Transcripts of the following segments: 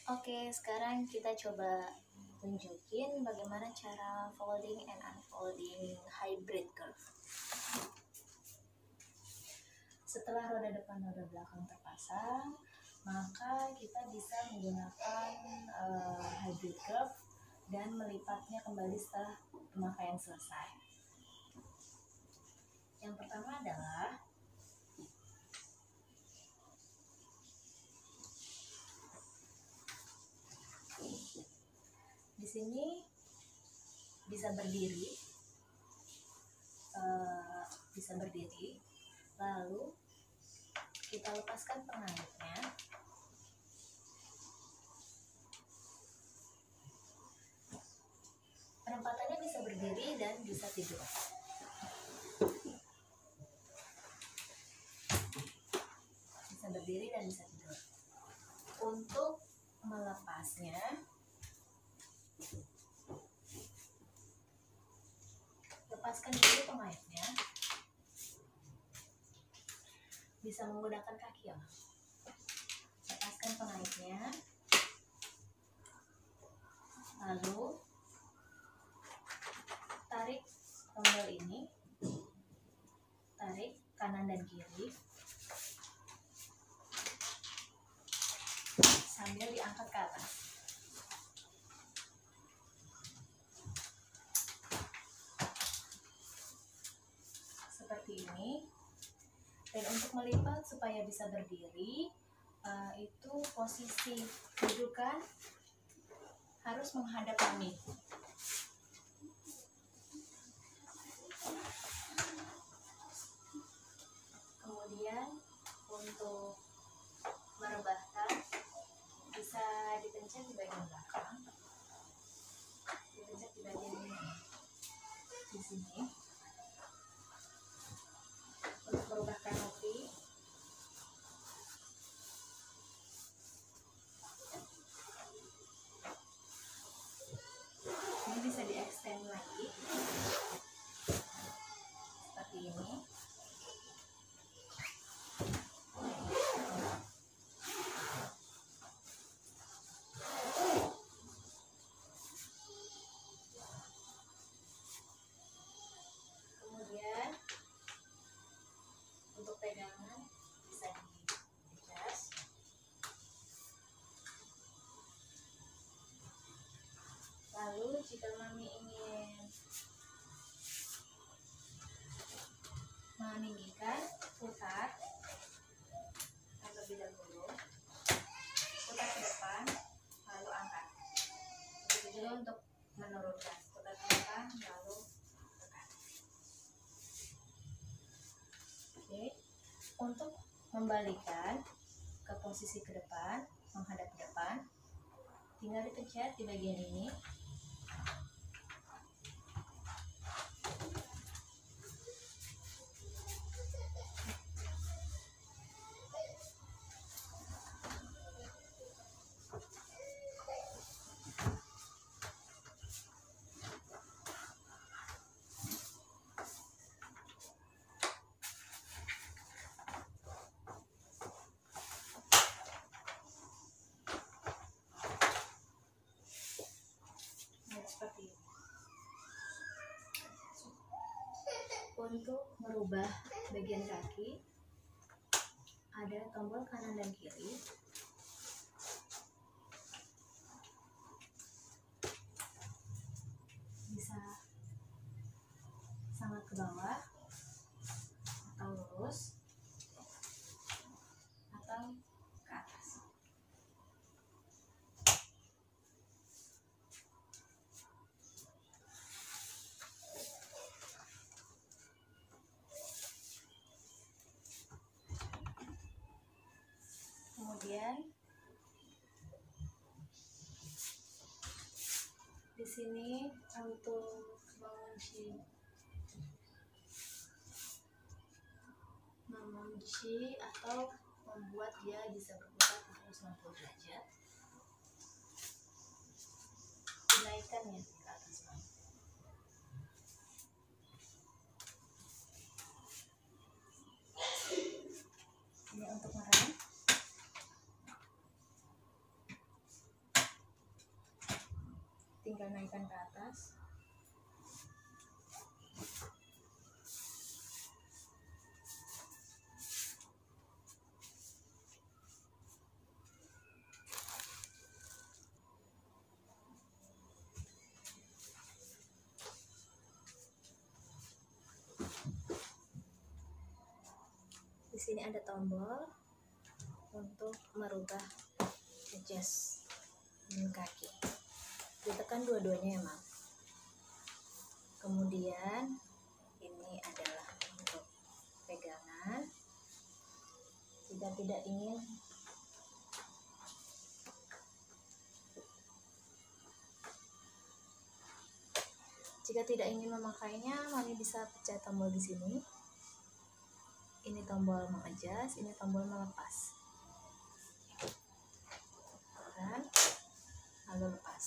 Oke, sekarang kita coba tunjukin bagaimana cara folding and unfolding hybrid curve. Setelah roda depan roda belakang terpasang, maka kita bisa menggunakan hybrid curve dan melipatnya kembali setelah pemakaian selesai. Yang pertama adalah di sini bisa berdiri, lalu kita lepaskan pengaitnya. Penempatannya bisa berdiri dan bisa tidur. Bisa berdiri dan bisa tidur. Untuk melepasnya, lepaskan dulu pengaitnya. Bisa menggunakan kaki ya. Lepaskan pengaitnya. Lalu tarik tombol ini. Tarik kanan dan kiri. Sambil diangkat ke atas. Seperti ini. Dan untuk melipat supaya bisa berdiri, itu posisi dudukan harus menghadap kami. Kemudian untuk merebahkan bisa dipencet di bagian belakang, dipencet di bagian ini, di sini. Untuk merubah kanopi, ini bisa di-extend lagi seperti ini. Kemudian untuk pegangan bisa di-adjust. Lalu jika mami ingin meninggikan, putar terlebih dahulu, putar ke depan, lalu angkat. Begitu juga untuk menurunkan, putar ke depan, lalu tekan. Oke. Untuk membalikan ke posisi ke depan, menghadap ke depan, tinggal dipencet di bagian ini. Seperti ini. Untuk merubah bagian kaki, ada tombol kanan dan kiri. Bisa sangat ke bawah, atau lurus, atau ke atas. Kemudian di sini untuk mengunci atau membuat dia bisa berputar 360 derajat. Dinaikkan ya ke atas. Ini untuk merem. tinggal naikkan ke atas. Di sini ada tombol untuk merubah adjust kaki. Ditekan dua-duanya ya, Mam. Kemudian ini adalah untuk pegangan. Jika tidak ingin memakainya, Mami bisa pencet tombol di sini. Ini tombol mengadjust, ini tombol melepas. Tekan, lalu lepas.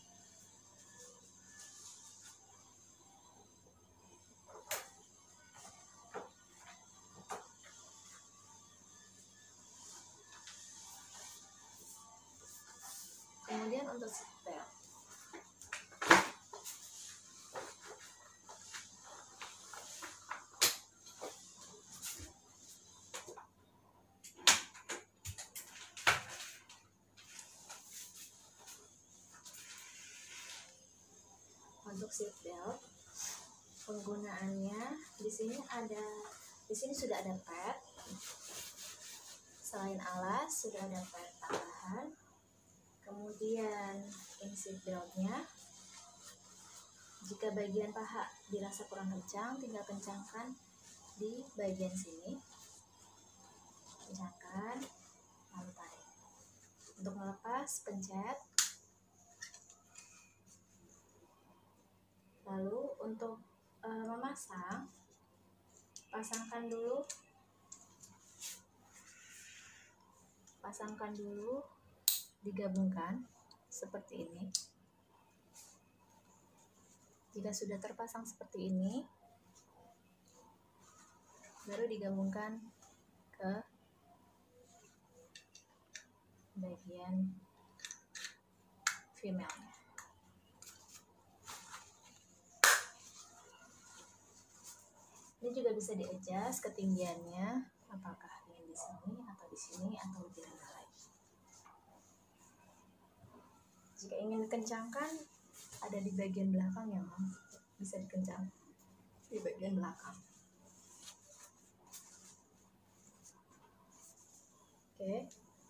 Kemudian untuk seatbelt. Untuk seatbelt, penggunaannya di sini sudah ada pad. Selain alas, sudah ada pad tambahan. Kemudian ini seatbeltnya. Jika bagian paha dirasa kurang kencang, tinggal kencangkan di bagian sini. Kencangkan, lalu tarik. Untuk melepas, pencet. Lalu untuk memasang, pasangkan dulu, digabungkan seperti ini. Jika sudah terpasang seperti ini, baru digabungkan ke bagian female-nya. Ini juga bisa di-adjust ketinggiannya, apakah ingin di sini atau di sini atau lebih rendah lagi. Jika ingin dikencangkan, ada di bagian belakang ya, Mam. Bisa dikencang di bagian belakang. Oke.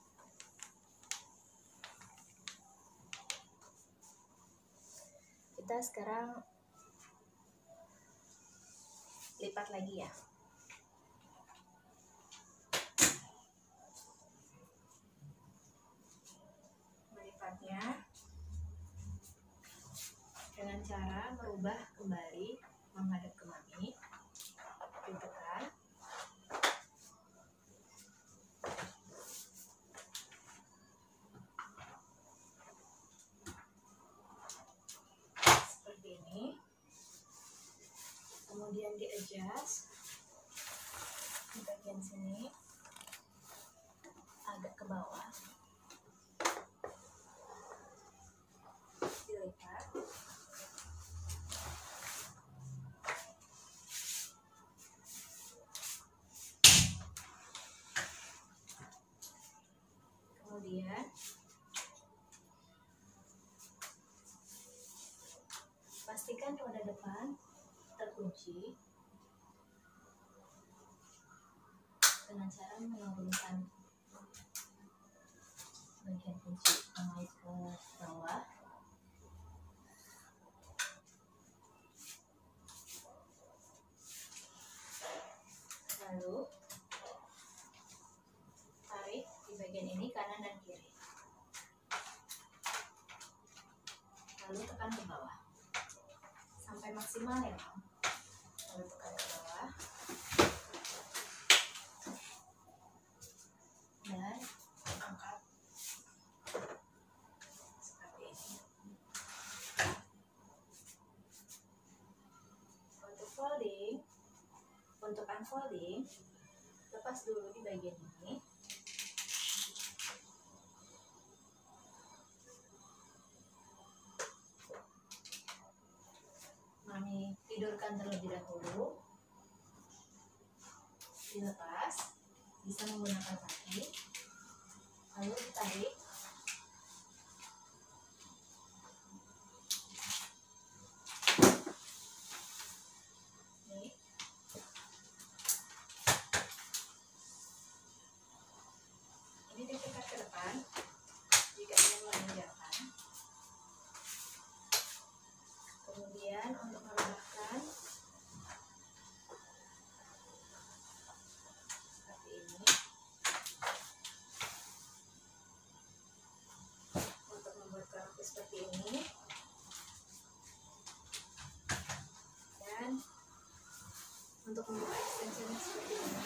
Kita sekarang lipat lagi ya. Melipatnya dengan cara merubah kembali menghadap ke Mami. Ditekan. Seperti ini. Kemudian di-adjust di bagian sini agak ke bawah. Dilipat. Kemudian pastikan roda depan terkunci dengan cara menurunkan bagian kunci naik ke bawah. Lalu tarik di bagian ini kanan dan kiri. Lalu tekan ke bawah sampai maksimal ya, Mam. Lalu tekan ke bawah dan angkat seperti ini. Untuk unfolding, lepas dulu di bagian ini. mundurkan terlebih dahulu, dilepas, bisa menggunakan kaki, lalu ditarik. Nih. Ini ditekan ke depan jika ingin meninggalkan. Kemudian untuk merebahkan seperti ini. Untuk membuat keropok seperti ini. Dan untuk membuka ekstensinya seperti ini.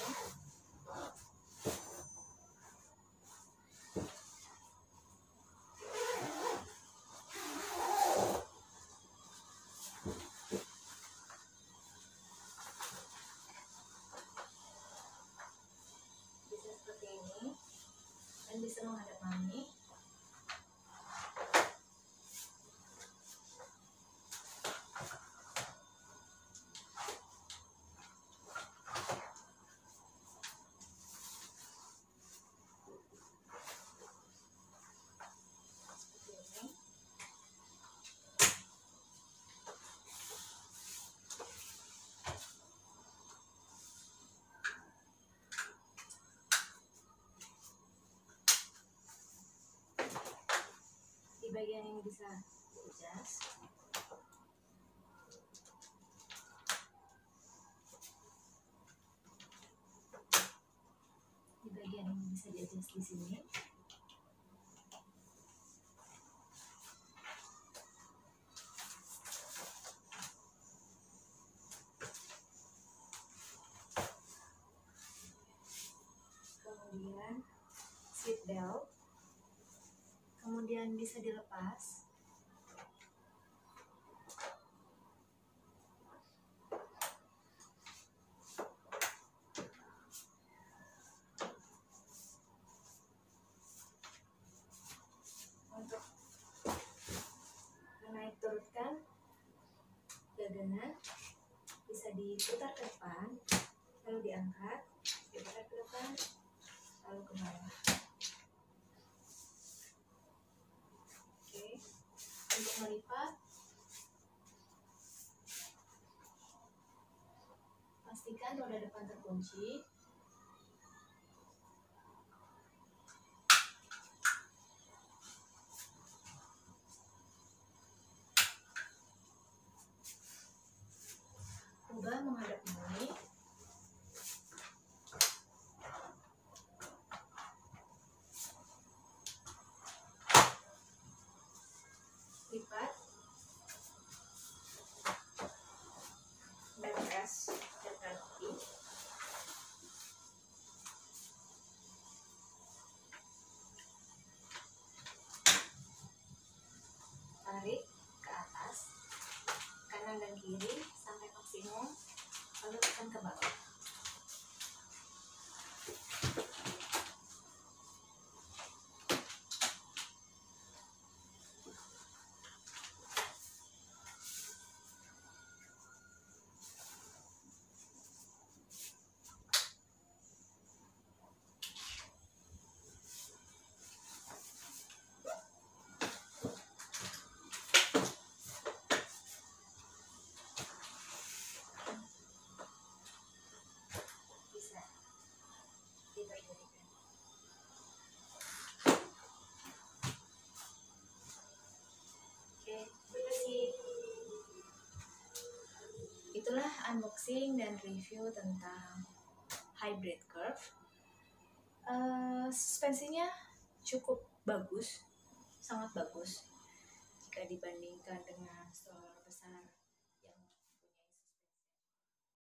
Bisa seperti ini dan bisa menghadap mami. Di bagian ini bisa adjust. Di bagian ini bisa di-adjust di sini. Kemudian seat belt. Kemudian bisa dilepas. Untuk menaik turunkan dagangan bisa diputar ke depan, lalu diangkat, diputar ke depan, lalu ke bawah. Oke. Untuk melipat, pastikan roda depan terkunci. Ubah menghadap mami. Lipat. Backrest dan kaki. Tarik ke atas, kanan dan kiri sampai maksimum, lalu tekan ke bawah. Bisa diberdirikan. Oke, bersih. Itulah unboxing dan review tentang hybrid curve. Suspensinya cukup bagus, sangat bagus jika dibandingkan dengan stroller besar